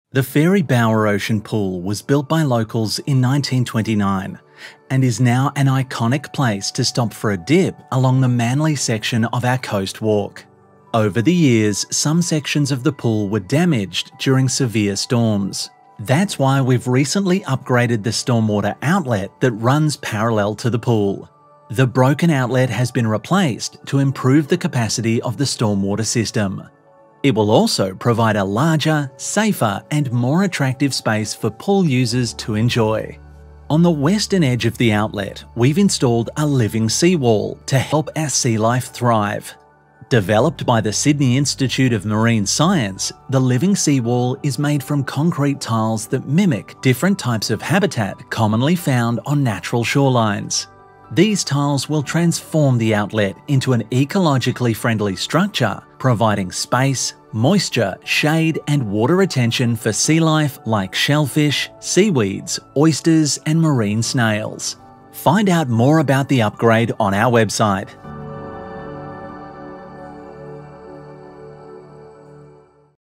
The Fairy Bower Ocean Pool was built by locals in 1929 and is now an iconic place to stop for a dip along the Manly section of our coast walk. Over the years, some sections of the pool were damaged during severe storms. That's why we've recently upgraded the stormwater outlet that runs parallel to the pool. The broken outlet has been replaced to improve the capacity of the stormwater system. It will also provide a larger, safer and more attractive space for pool users to enjoy. On the western edge of the outlet, we've installed a living seawall to help our sea life thrive. Developed by the Sydney Institute of Marine Science, the living seawall is made from concrete tiles that mimic different types of habitat commonly found on natural shorelines. These tiles will transform the outlet into an ecologically friendly structure, providing space, moisture, shade and water retention for sea life like shellfish, seaweeds, oysters and marine snails. Find out more about the upgrade on our website.